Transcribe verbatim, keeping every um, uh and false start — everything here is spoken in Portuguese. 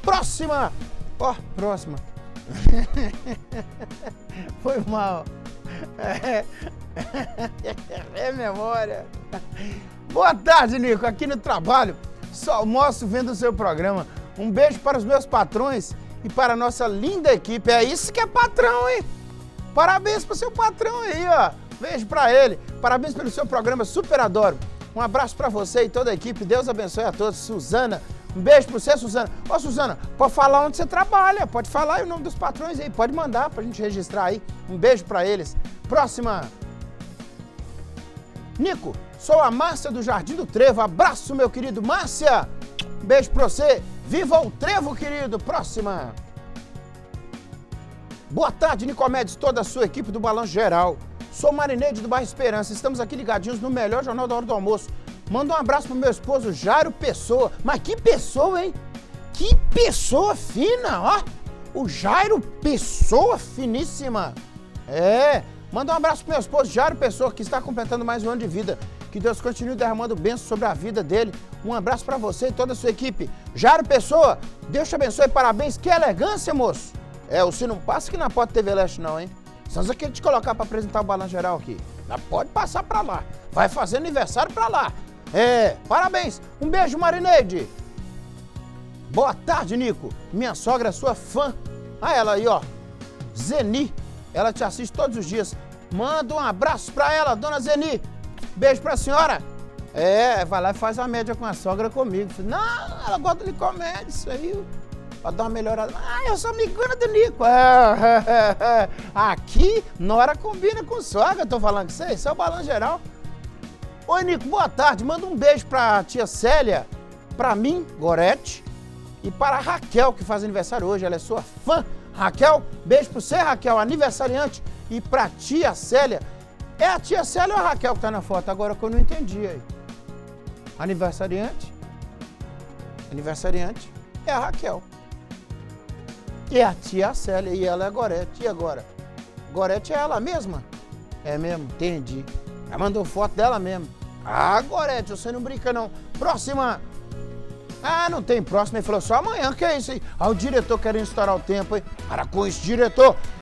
Próxima! Ó, próxima. Foi mal. É, é memória. Boa tarde, Nico. Aqui no trabalho, só almoço vendo o seu programa. Um beijo para os meus patrões e para a nossa linda equipe. É isso que é patrão, hein? Parabéns pro seu patrão aí, ó. Beijo pra ele. Parabéns pelo seu programa, super adoro. Um abraço pra você e toda a equipe. Deus abençoe a todos. Suzana, um beijo pra você, Suzana. Ó, Suzana, pode falar onde você trabalha. Pode falar aí o nome dos patrões aí. Pode mandar pra gente registrar aí. Um beijo pra eles. Próxima. Nico, sou a Márcia do Jardim do Trevo. Abraço, meu querido Márcia. Beijo pra você. Viva o Trevo, querido. Próxima. Boa tarde, Nicomedes, toda a sua equipe do Balanço Geral. Sou Marineide do Bairro Esperança. Estamos aqui ligadinhos no melhor jornal da hora do almoço. Manda um abraço pro meu esposo, Jairo Pessoa. Mas que pessoa, hein? Que pessoa fina, ó. O Jairo Pessoa finíssima. É. Manda um abraço pro meu esposo, Jairo Pessoa, que está completando mais um ano de vida. Que Deus continue derramando bênçãos sobre a vida dele. Um abraço pra você e toda a sua equipe. Jairo Pessoa, Deus te abençoe, parabéns. Que elegância, moço. É, o se não passa aqui na porta T V Leste não, hein? Só você quer te colocar pra apresentar o Balanço Geral aqui. Já pode passar pra lá. Vai fazer aniversário pra lá. É, parabéns. Um beijo, Marineide. Boa tarde, Nico. Minha sogra é sua fã. Ah, ela aí, ó. Zeni. Ela te assiste todos os dias. Manda um abraço pra ela, dona Zeni. Beijo pra senhora. É, vai lá e faz a média com a sogra comigo. Não, ela gosta de comédia, isso aí. Pra dar uma melhorada. Ah, eu sou amigona do Nico. É, é, é. Aqui, Nora combina com sogra, tô falando com você. Isso é o Balanço Geral. Oi, Nico, boa tarde. Manda um beijo pra tia Célia, pra mim, Gorete, e para a Raquel, que faz aniversário hoje. Ela é sua fã. Raquel, beijo pra você, Raquel, aniversariante. E pra tia Célia. É a tia Célia ou a Raquel que tá na foto? Agora que eu não entendi aí. Aniversariante. Aniversariante é a Raquel. E a tia Célia, e ela é a Gorete. E agora? Gorete é ela mesma? É mesmo, entendi. Ela mandou foto dela mesmo. Ah, Gorete, você não brinca não. Próxima. Ah, não tem próxima. Ele falou só amanhã, que é isso aí? Ah, o diretor querendo estourar o tempo, hein? Para com isso, diretor.